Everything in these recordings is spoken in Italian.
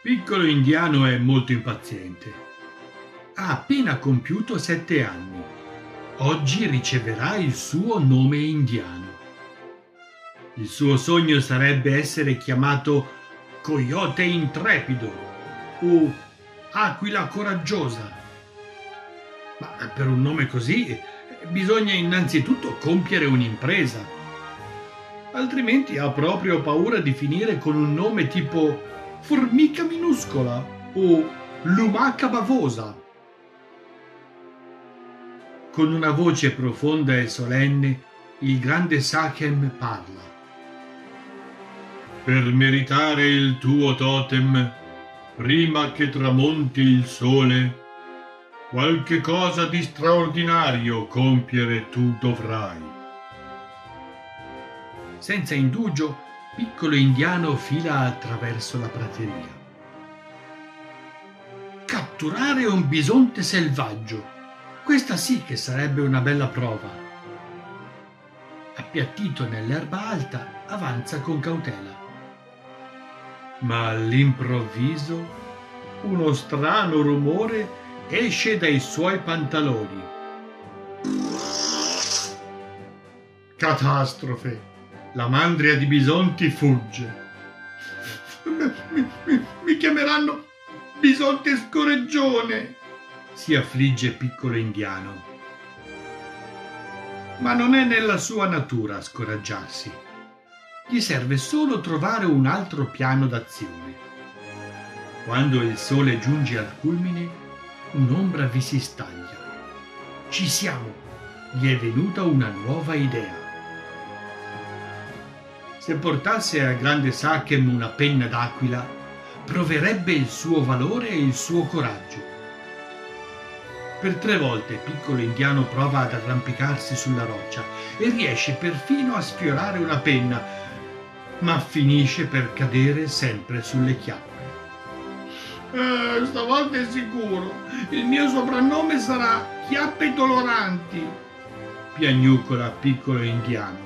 Piccolo indiano è molto impaziente. Ha appena compiuto 7 anni. Oggi riceverà il suo nome indiano. Il suo sogno sarebbe essere chiamato Coyote Intrepido o Aquila Coraggiosa. Ma per un nome così bisogna innanzitutto compiere un'impresa. Altrimenti ha proprio paura di finire con un nome tipo Formica Minuscola o Lumaca Bavosa. Con una voce profonda e solenne, il grande Sachem parla. Per meritare il tuo totem, prima che tramonti il sole, qualche cosa di straordinario compiere tu dovrai. Senza indugio, Piccolo indiano fila attraverso la prateria. Catturare un bisonte selvaggio. Questa sì che sarebbe una bella prova. Appiattito nell'erba alta, avanza con cautela. Ma all'improvviso uno strano rumore esce dai suoi pantaloni. Catastrofe! La mandria di bisonti fugge. Mi chiameranno bisonte scoreggione, si affligge Piccolo indiano. Ma non è nella sua natura scoraggiarsi. Gli serve solo trovare un altro piano d'azione. Quando il sole giunge al culmine, un'ombra vi si staglia. Ci siamo! Gli è venuta una nuova idea. Se portasse al grande Sachem una penna d'aquila, proverebbe il suo valore e il suo coraggio. Per 3 volte Piccolo indiano prova ad arrampicarsi sulla roccia e riesce perfino a sfiorare una penna, ma finisce per cadere sempre sulle chiappe. Stavolta è sicuro, il mio soprannome sarà Chiappe Doloranti, piagnucola Piccolo indiano.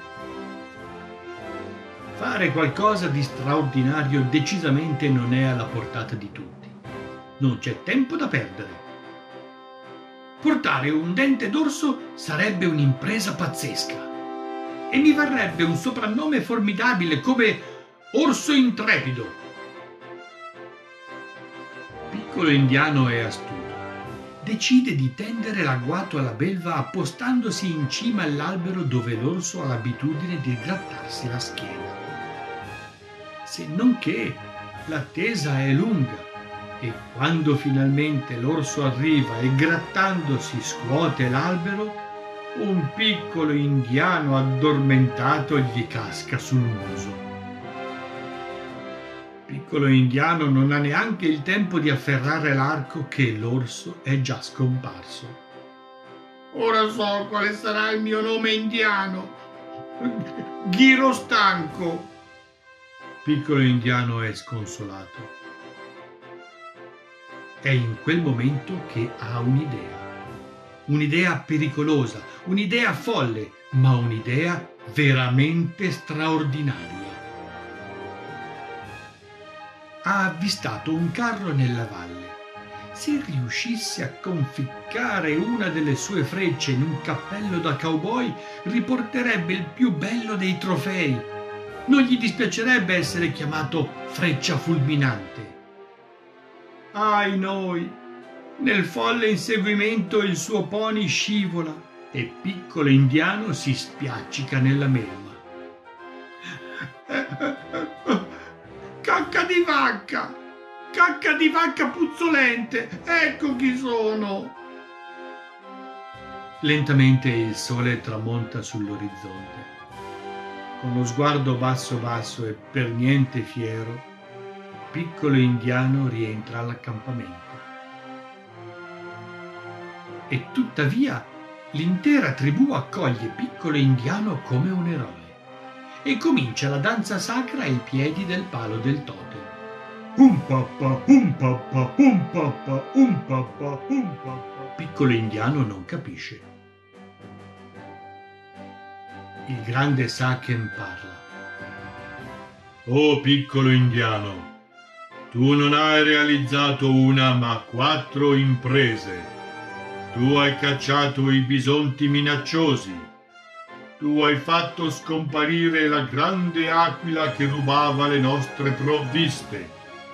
Fare qualcosa di straordinario decisamente non è alla portata di tutti. Non c'è tempo da perdere. Portare un dente d'orso sarebbe un'impresa pazzesca e mi varrebbe un soprannome formidabile come Orso Intrepido. Piccolo indiano è astuto. Decide di tendere l'agguato alla belva appostandosi in cima all'albero dove l'orso ha l'abitudine di grattarsi la schiena. Se non che l'attesa è lunga e quando finalmente l'orso arriva e grattandosi scuote l'albero, un piccolo indiano addormentato gli casca sul muso. Piccolo indiano non ha neanche il tempo di afferrare l'arco che l'orso è già scomparso. Ora so quale sarà il mio nome indiano. Ghiro stanco. Piccolo indiano è sconsolato. È in quel momento che ha un'idea. Un'idea pericolosa, un'idea folle, ma un'idea veramente straordinaria. Ha avvistato un carro nella valle. Se riuscisse a conficcare una delle sue frecce in un cappello da cowboy, riporterebbe il più bello dei trofei. Non gli dispiacerebbe essere chiamato Freccia Fulminante. Ai noi! Nel folle inseguimento il suo pony scivola e Piccolo indiano si spiaccica nella melma. Cacca di vacca! Cacca di vacca puzzolente! Ecco chi sono! Lentamente il sole tramonta sull'orizzonte. Con lo sguardo basso basso e per niente fiero, Piccolo indiano rientra all'accampamento. E tuttavia l'intera tribù accoglie Piccolo indiano come un eroe e comincia la danza sacra ai piedi del palo del totem. Pappa, pappa, pappa, pappa. Piccolo indiano non capisce. Il grande Sachem parla. Oh piccolo indiano, Tu non hai realizzato una, ma 4 imprese. Tu hai cacciato i bisonti minacciosi. Tu hai fatto scomparire la grande aquila che rubava le nostre provviste.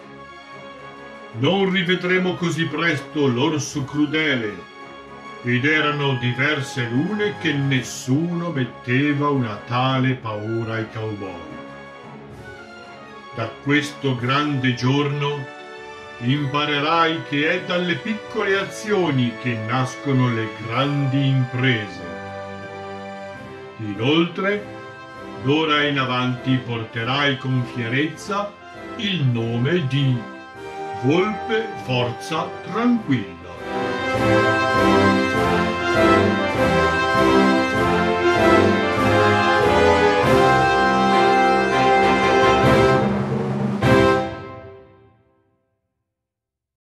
Non rivedremo così presto l'orso crudele, ed erano diverse lune che nessuno metteva una tale paura ai cowboy. Da questo grande giorno imparerai che è dalle piccole azioni che nascono le grandi imprese. Inoltre, d'ora in avanti porterai con fierezza il nome di Volpe Forza Tranquilla.